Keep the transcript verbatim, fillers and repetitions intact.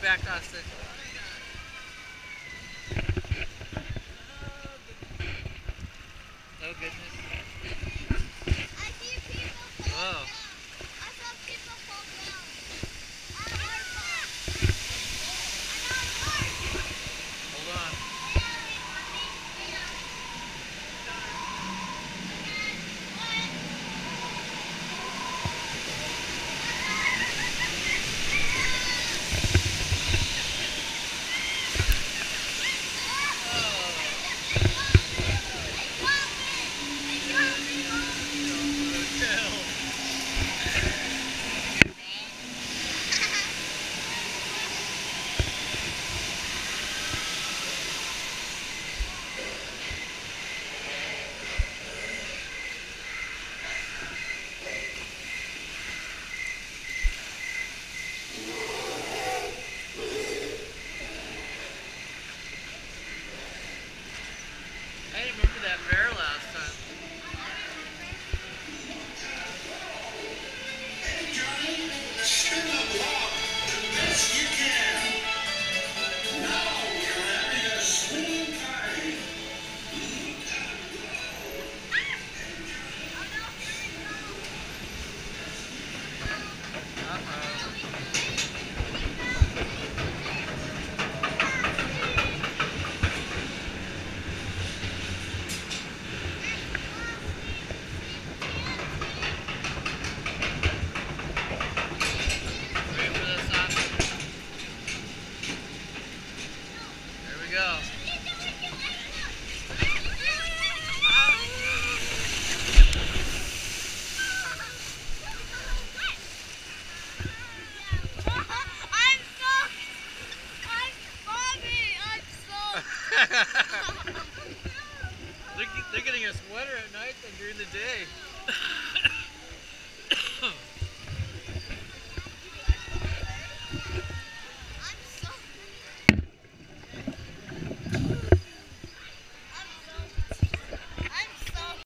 back, Austin. Oh goodness. I see people fall Whoa. down. I saw people fall down. On our farm. On our farm. Hold on. I didn't remember that bear last time. Hey Johnny, spin the block the best you can. Now we're having a swinging party. Uh-oh. Ready for this, Austin? There we go. I'm soaked. I'm Bobby. I'm soaked. they're, they're getting a sweater at night than during the day.